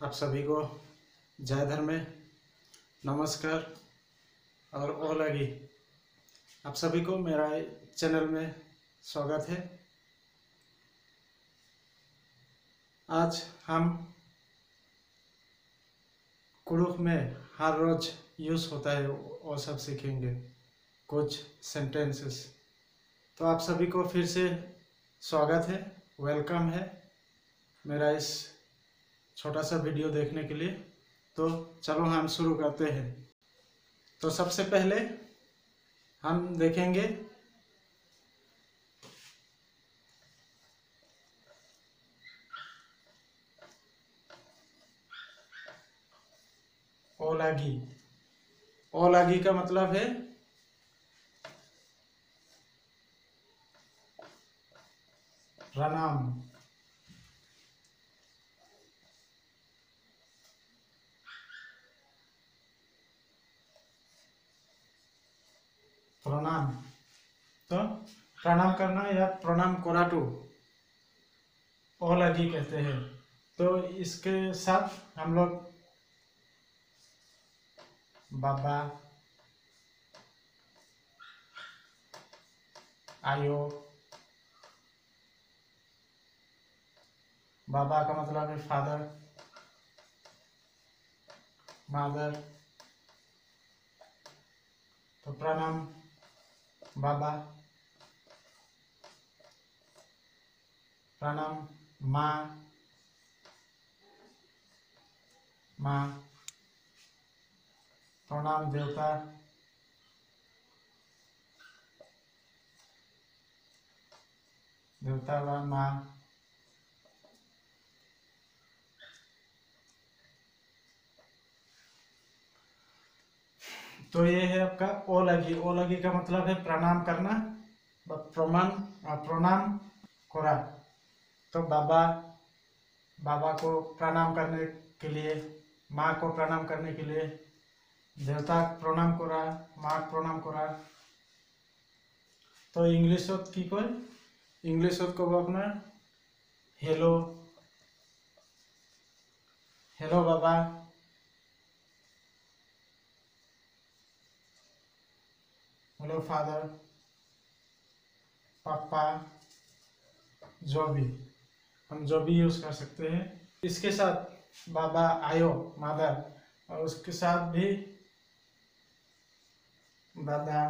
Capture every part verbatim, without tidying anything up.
आप सभी को जय धर्म में नमस्कार और ओलगी। आप सभी को मेरा चैनल में स्वागत है। आज हम कुड़ुख में हर रोज यूज़ होता है वो सब सीखेंगे, कुछ सेंटेंसेस। तो आप सभी को फिर से स्वागत है, वेलकम है मेरा इस छोटा सा वीडियो देखने के लिए। तो चलो हम शुरू करते हैं। तो सबसे पहले हम देखेंगे ओलागी। ओलागी का मतलब है प्रणाम। प्रणाम तो प्रणाम करना या प्रणाम कोराटू ओलागी कहते हैं। तो इसके साथ हम लोग बाबा, आयो। बाबा का मतलब है फादर, मदर। तो प्रणाम बाबा, प्रणाम माँ, माँ। प्रणाम देवता, देवता व माँ। तो ये है आपका ओलगी। ओलगी का मतलब है प्रणाम करना, प्रमाण प्रणाम कोरा। तो बाबा, बाबा को प्रणाम करने के लिए, माँ को प्रणाम करने के लिए, देवता प्रणाम कोरा, माँ प्रणाम कोरा। तो इंग्लिश की कोई इंग्लिश को अपना हेलो, हेलो बाबा, हेलो फादर, पापा। जो भी हम जो भी यूज कर सकते हैं। इसके साथ बाबा, आयो, मदर, और उसके साथ भी दादा,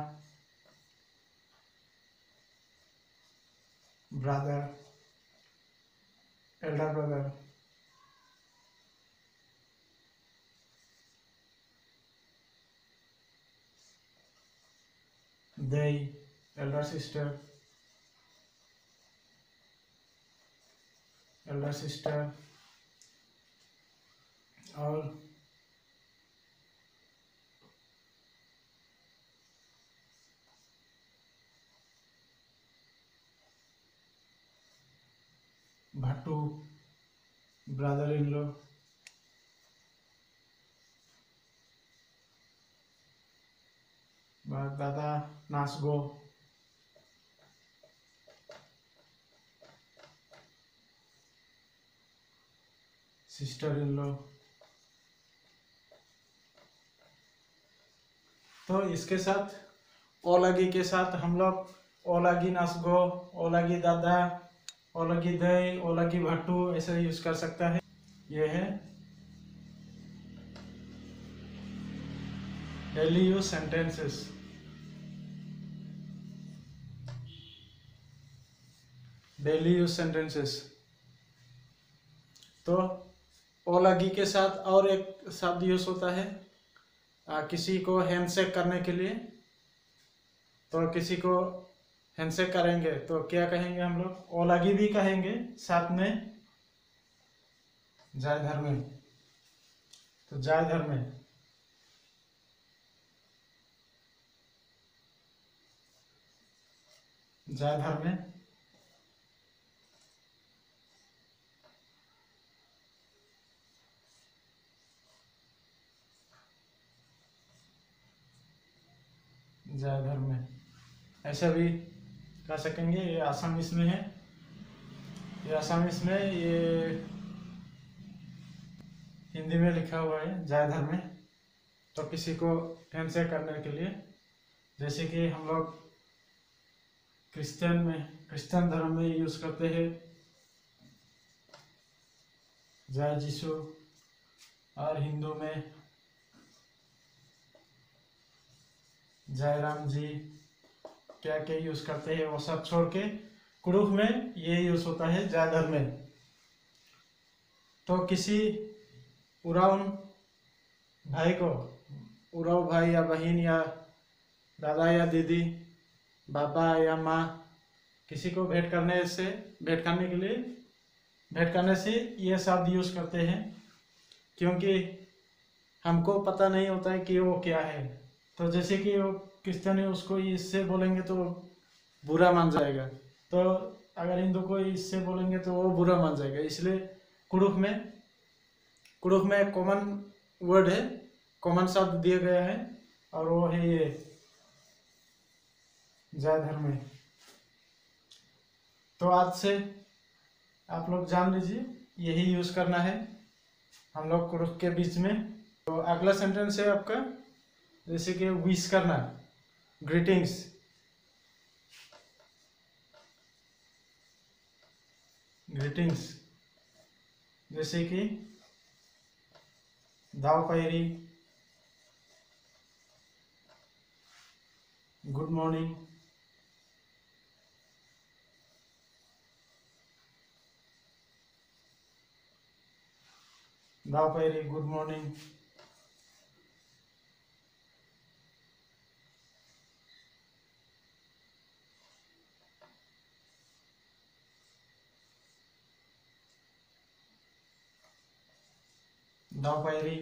ब्रदर, एल्डर ब्रदर। दे, एल्डर सिस्टर, एल्डर सिस्टर। और भट्टू, ब्रदर इन लॉ। दादा, नासगो, सिस्टर इन लॉ। तो इसके साथ ओलगी के साथ हम लोग ओलगी नासगो, ओलगी दादा, ओलगी दई, ओलगी भट्टू ऐसे यूज कर सकता है। ये है daily use sentences. Daily use sentences. तो ओलगी के साथ और एक शब्द यूज होता है आ, किसी को हैंडशेक करने के लिए। तो किसी को हैंडशेक करेंगे तो क्या कहेंगे हम लोग? ओलगी भी कहेंगे, साथ में जय धर्म। तो जय धर्म, जय धर्म। जय धर्म ऐसा भी कर सकेंगे। ये आसामीस में है, ये आसामीस में ये हिंदी में लिखा हुआ है जय धर्म में। तो किसी को हैंडशेक करने के लिए, जैसे कि हम लोग क्रिश्चियन में क्रिश्चियन धर्म में यूज़ करते हैं जय यीशु, और हिंदू में जय राम जी, क्या क्या यूज़ करते हैं वो सब छोड़ के कुड़ुख में ये यूज़ होता है जय धर्म में। तो किसी उराव भाई को, उराव भाई या बहन या दादा या दीदी, बाबा या माँ, किसी को भेंट करने से भेंट करने के लिए भेंट करने से ये शब्द यूज़ करते हैं, क्योंकि हमको पता नहीं होता है कि वो क्या है। तो जैसे कि वो क्रिश्चियन है, उसको इससे बोलेंगे तो बुरा मान जाएगा, तो अगर हिंदू को इससे बोलेंगे तो वो बुरा मान जाएगा। इसलिए कुड़ुख में कुड़ुख में कॉमन वर्ड है, कॉमन शब्द दिया गया है, और वो है ये जय धर्म में। तो आज से आप लोग जान लीजिए यही यूज़ करना है हम लोग कुड़ुख के बीच में। तो अगला सेंटेंस है आपका, जैसे कि विश करना, ग्रीटिंग्स। ग्रीटिंग्स जैसे कि दाव पैरी, गुड मॉर्निंग, दाव पैरी, गुड मॉर्निंग, दाव पैरी,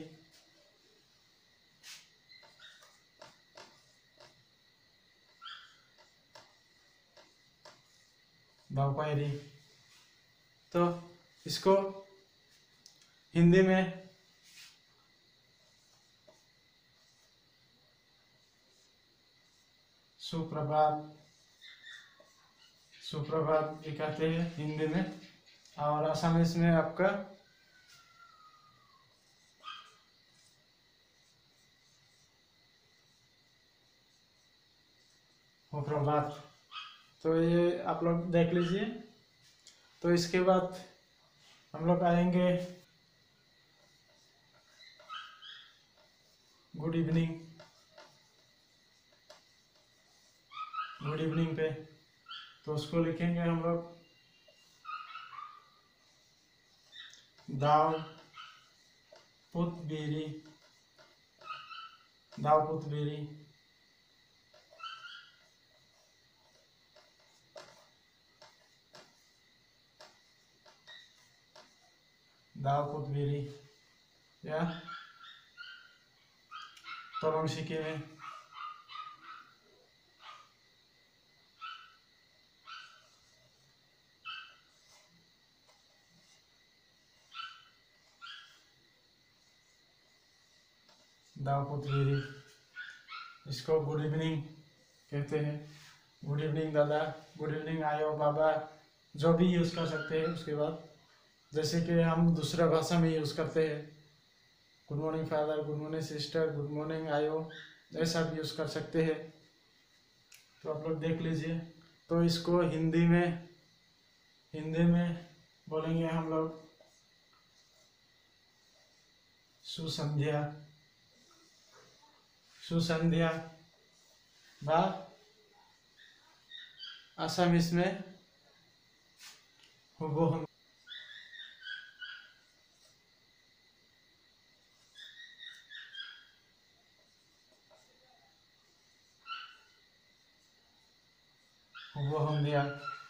दाव पैरी। तो इसको हिंदी में सुप्रभात, सुप्रभात भी कहते हैं हिंदी में, और असमीज में आपका सुप्रभात। तो ये आप लोग देख लीजिए। तो इसके बाद हम लोग आएंगे गुड इवनिंग, गुड इवनिंग पे। तो उसको लिखेंगे हम लोग दाव पुत बीरी, दाव पुत बीरी, दाव पुत बीरी, या तोरंग सिके में दाव पुत बीरी। इसको गुड इवनिंग कहते हैं। गुड इवनिंग दादा, गुड इवनिंग आयो बाबा, जो भी यूज़ कर सकते हैं। उसके बाद जैसे कि हम दूसरा भाषा में यूज़ करते हैं, good morning father, good morning sister, good morning आयो, ऐसा भी यूज़ कर सकते हैं। तो आप लोग देख लीजिए। तो इसको हिंदी में हिंदी में बोलेंगे हम लोग सुसंध्या, सुसंध्या। बा आसामीस में हुबो हम, हुबो हम दिया।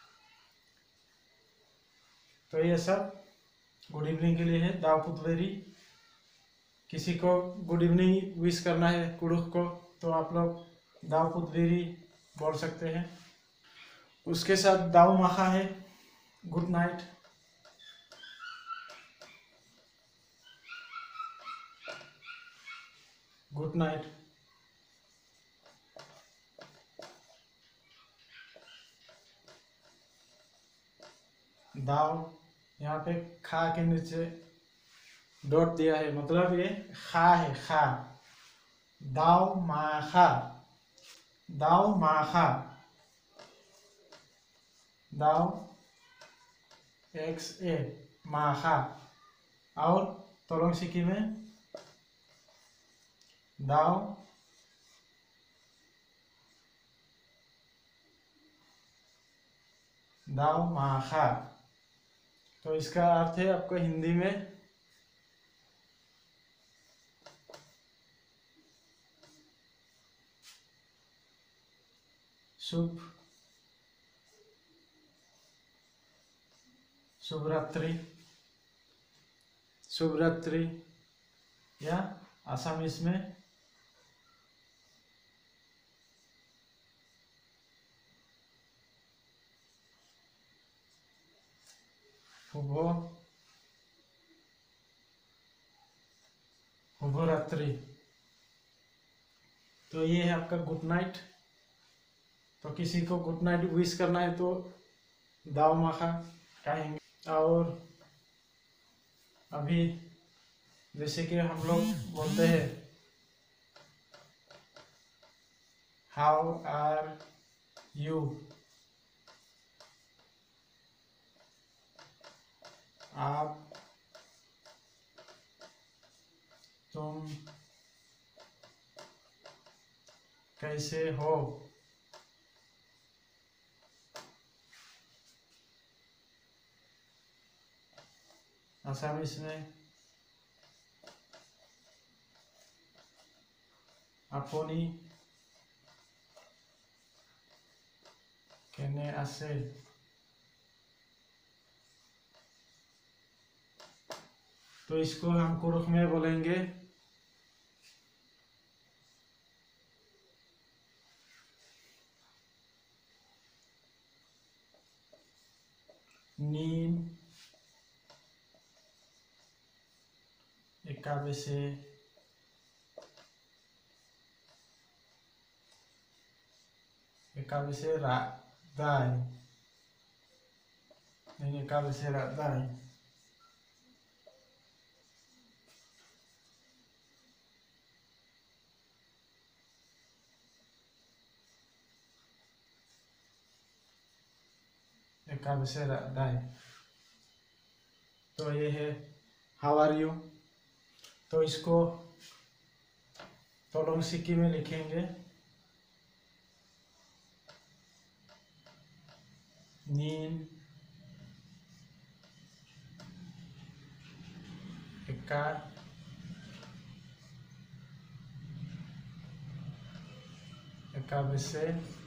तो ये सब गुड इवनिंग के लिए है। दाव पुतवेरी, किसी को गुड इवनिंग विश करना है कुड़ुख को, तो आप लोग दाव पुतवेरी बोल सकते हैं। उसके साथ दाव माखा है, गुड नाइट। Good night. दाव यहाँ पे खा के नीचे डॉट दिया है, मतलब ये खा है, खा। दाव माखा, दाव माखा, दाव एक्स ए माखा। और तोलोंग सिकी में दाव दाव माखा। तो इसका अर्थ है आपको हिंदी में शुभ शुभ रात्रि, शुभ रात्रि, या आसामीज में शुभ शुभ रात्रि। तो ये है आपका गुड नाइट। तो किसी को गुड नाइट विश करना है तो दाव माखा कहेंगे। और अभी जैसे कि हम लोग बोलते हैं हाउ आर यू, आप तुम कैसे हो। आसामीज में अपनी केने आसे। तो इसको हम कुरुख में बोलेंगे नीन एकाबेसे एकाबेसे रादाय, नहीं एकाबेसे रादाय। एकाबेसे रादाय। तो ये है हाउ आर यू। तो इसको तोलोंग सिकी में लिखेंगे नीन एका एकाबेसे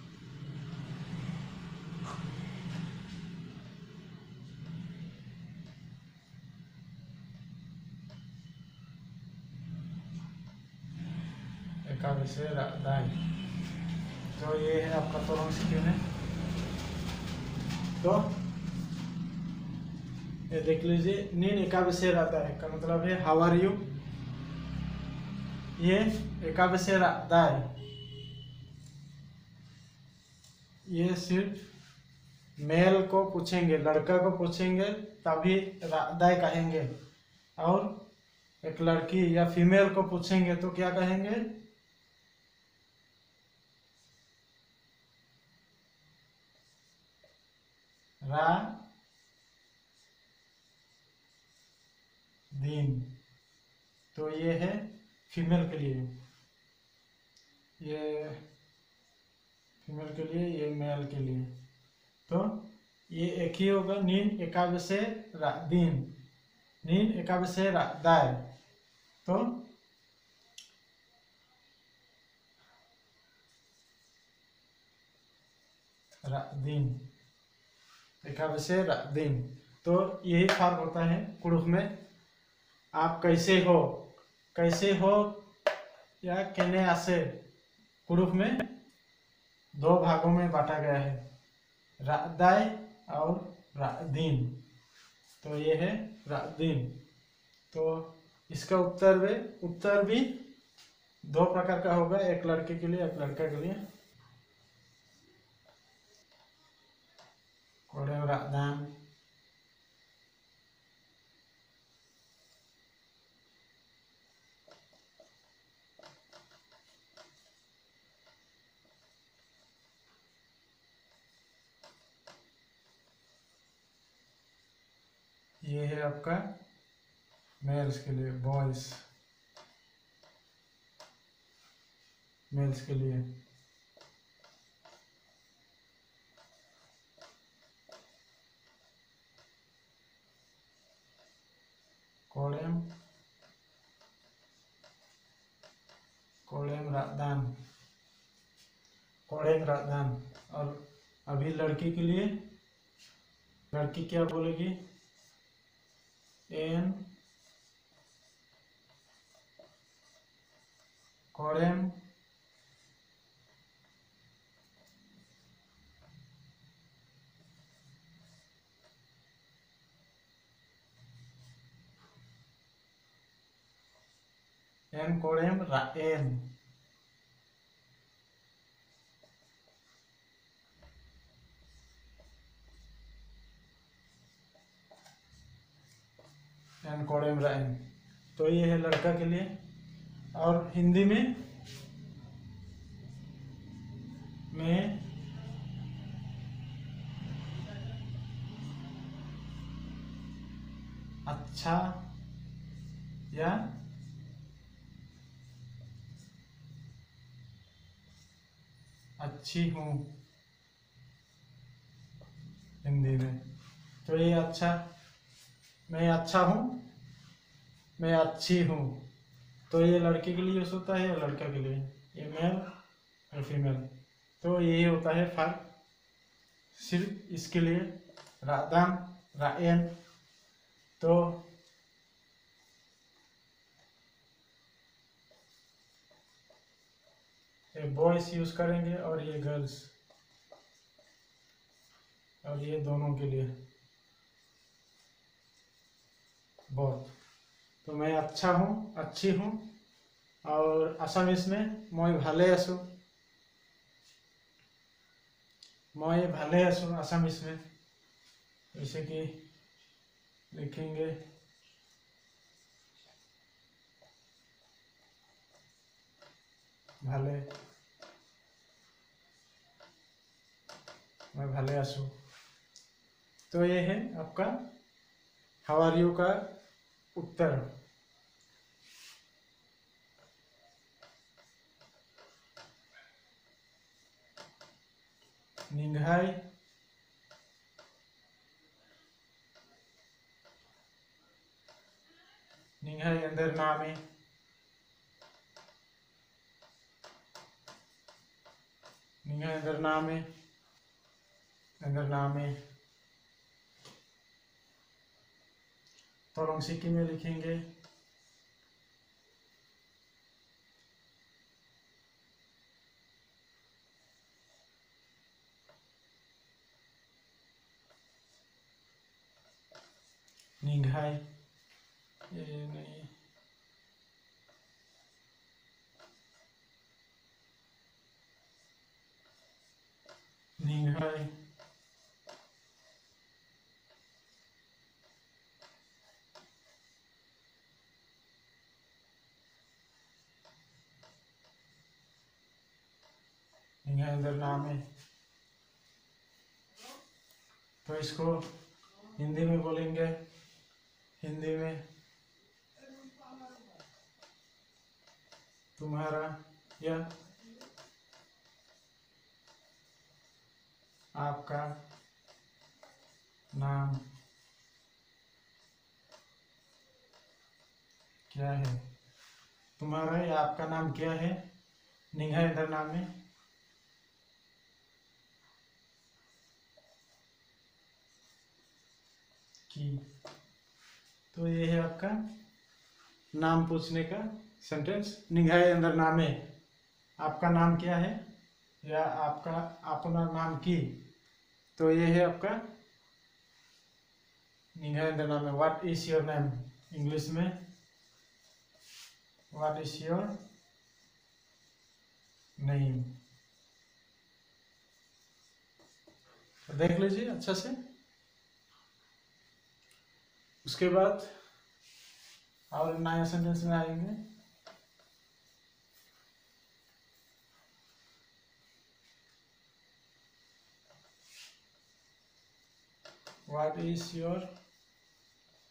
एकाबेसे रादाय। तो ये है आपका तोलोंग सिकी में। तो ये देख लीजिए नीन एकाबेसे रादाय का मतलब है हाउ आर यू। ये एकाबेसे रादाय, ये सिर्फ मेल को पूछेंगे, लड़का को पूछेंगे तभी रादाय कहेंगे। और एक लड़की या फीमेल को पूछेंगे तो क्या कहेंगे रा दिन। तो ये है फीमेल के लिए, ये फीमेल के लिए, ये मेल के लिए। तो ये एक ही होगा नीन एकाबेसे दिन, नीन एकाबेसे रादाय। तो दिन एकाबेसे दिन। तो यही फर्क होता है कुरुख में। आप कैसे हो, कैसे हो या केने आसे कुरुख में दो भागों में बांटा गया है, रादाय और रादीन। तो ये है रादीन। तो इसका उत्तर भी उत्तर भी दो प्रकार का होगा, एक लड़के के लिए एक लड़का के लिए। कोड़े रादान ये है आपका मेल्स के लिए, बॉयज मेल्स के लिए। कोडेम कोडेम रादान कोडेम रादान। और अभी लड़की के लिए, लड़की क्या बोलेगी? एन कोडेम एन कोडेम राएन। एन कोडेम राएन। तो ये है लड़का के लिए। और हिंदी में मैं अच्छा या अच्छी हूँ हिंदी में। तो ये अच्छा, मैं अच्छा हूँ, मैं अच्छी हूँ। तो ये लड़के के लिए यूज होता है या लड़का के लिए, ये मेल और फीमेल। तो यही होता है फर्क सिर्फ इसके लिए। रादान रायन। तो ये बॉयज यूज करेंगे और ये गर्ल्स, और ये दोनों के लिए बहुत। तो मैं अच्छा हूँ, अच्छी हूँ। और आसामीज में मैं भाले आसो, मैं भाले आसो आसामीज में। जैसे कि लिखेंगे भाले, मैं भाले आसू। तो ये है आपका हाउ आर यू का उत्तर। निंघाई निंघाई अंदर नामे, निंघाई अंदर नामे, अंदर नामे। तोलोंग सिक्की में लिखेंगे निंघाई, ये नहीं, निंघाई निंघाई अंदर नामे। तो इसको हिंदी में बोलेंगे, हिंदी में तुम्हारा या आपका नाम क्या है? तुम्हारा या आपका नाम क्या है? निंघाई अंदर नामे। की। तो ये है आपका नाम पूछने का सेंटेंस। निंघाई अंदर नामे, आपका नाम क्या है या आपका अपना नाम की। तो ये है आपका निंघाई अंदर नामे। What is your name, English में व्हाट इज योर नेम। देख लीजिए अच्छा से। उसके बाद और नया सेंटेंस में आएंगे। व्हाट इज योर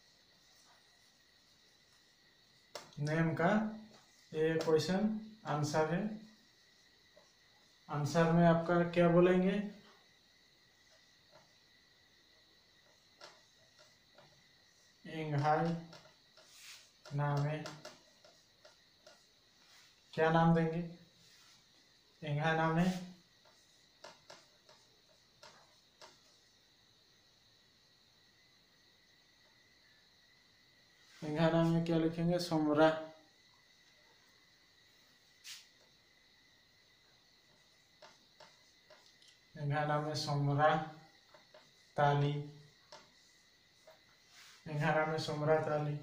नेम का ये क्वेश्चन आंसर है। आंसर में आपका क्या बोलेंगे? इंगहाई नाम है, क्या नाम देंगे? इंगहाई नाम है। इंगहाई नाम में क्या लिखेंगे? सोमरा। इंगहाई नाम में सोमरा ताली। इंगहाई नाम में सोमरा ताली।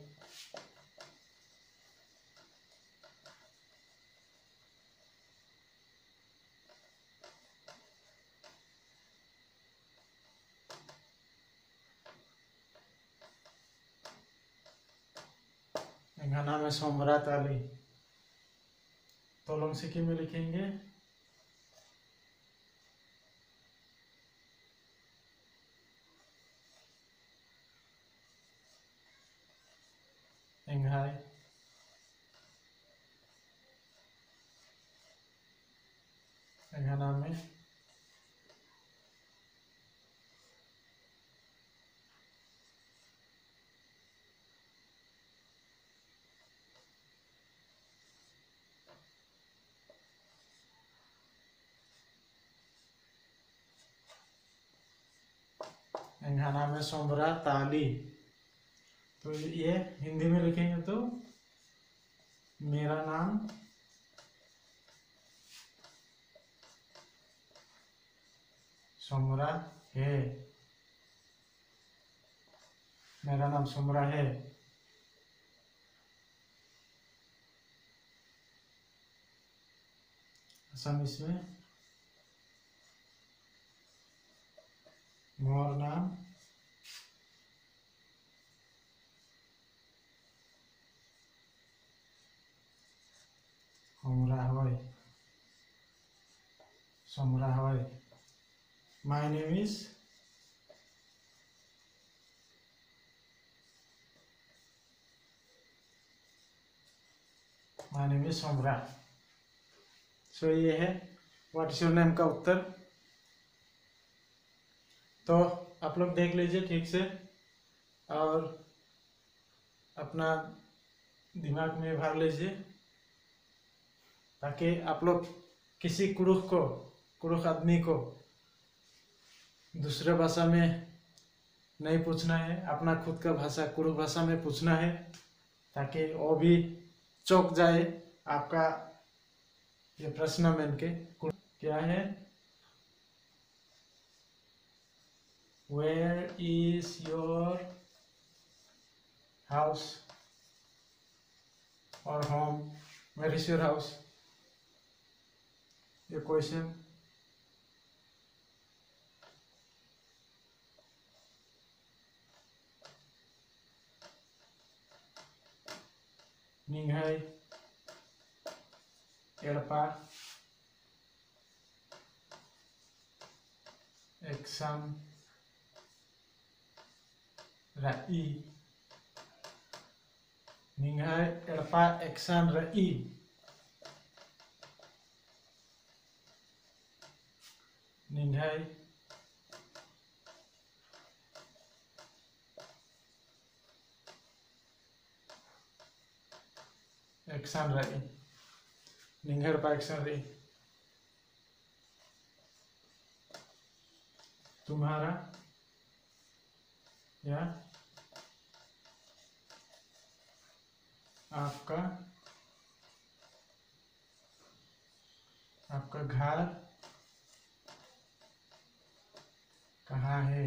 इंगहाई नाम में सोमरा ताली। तोलोंग सिक्की में लिखेंगे इंगहाई। इंगहाई नाम में इंगहाई नाम में सोमरा ताली। तो ये हिंदी में लिखेंगे तो मेरा नाम सोमरा है। मेरा नाम सोमरा है। असमीस में मोर नाम सोमरा है। सोमरा है। My name is My name is Somra. सो ये है व्हाट इज योर नेम का उत्तर। तो आप लोग देख लीजिए ठीक से और अपना दिमाग में भर लीजिए ताकि आप लोग किसी कुरुख को कुरुख आदमी को दूसरे भाषा में नहीं पूछना है, अपना खुद का भाषा कुरुख भाषा में पूछना है ताकि वो भी चौंक जाए आपका ये प्रश्न में के क्या है। Where is your house or home? Where is your house? ये क्वेश्चन निंघाई एड़पा एक्शन रई। निंघाई एड़पा एक्शन रई। निंघाई एक्शन रई। निंघाई एड़पा एक्शन रई। तुम्हारा या आपका आपका घर कहाँ है?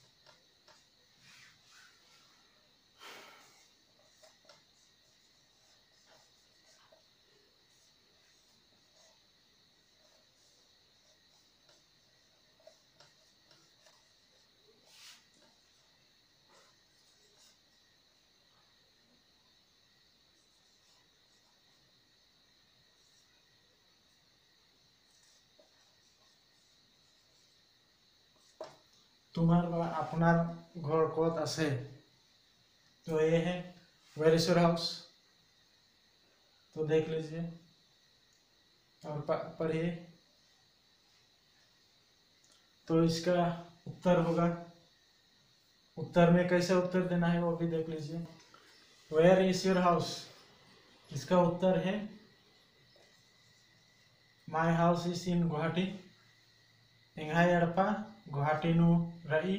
तुम्हार बा अपनार घर कत आछे? तो ये है वेयर इज योर हाउस। तो देख लीजिए और पढ़िए। तो इसका उत्तर होगा, उत्तर में कैसे उत्तर देना है वो भी देख लीजिए। वेयर इज योर हाउस, इसका उत्तर है my house is in Guwahati. इंघाई अड़पा गुवाहाटी नु रही,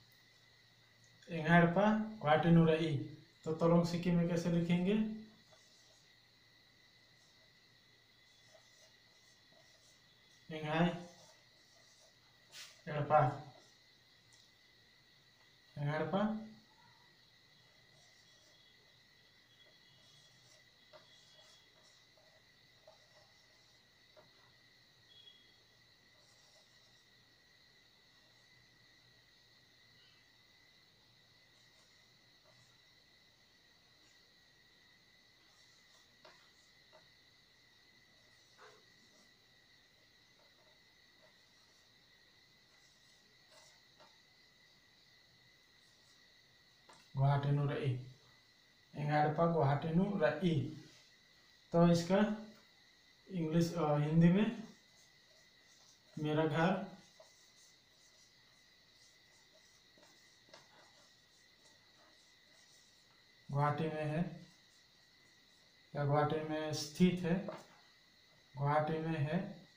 इंघाई अड़पा गुवाहाटी नु रही। तो तोलोंग सिक्किम में कैसे लिखेंगे? इंघाई अड़पा, इंघाई अड़पा गुवाहाटी नु रही, इंघाई अड़पा गुवाहाटी नु रही। तो इसका इंग्लिश हिंदी में मेरा घर गुवाहाटी में है या गुवाहाटी में स्थित है, गुवाहाटी में है।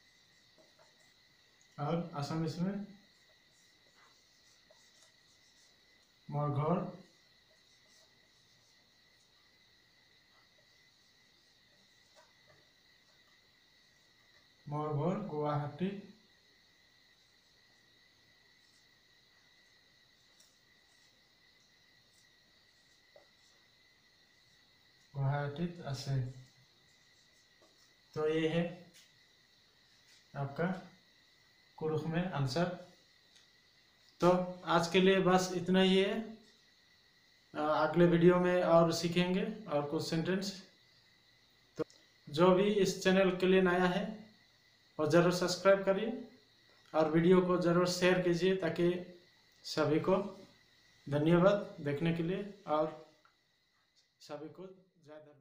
और असमिस में मोर घर मोर घर गुवाहाटी गुवाहाटीत आसे। तो ये है आपका कुरुख में आंसर। तो आज के लिए बस इतना ही है। अगले वीडियो में और सीखेंगे और कुछ सेंटेंस। तो जो भी इस चैनल के लिए नया है वो ज़रूर सब्सक्राइब करिए और वीडियो को ज़रूर शेयर कीजिए ताकि सभी को धन्यवाद देखने के लिए और सभी को ज़्यादा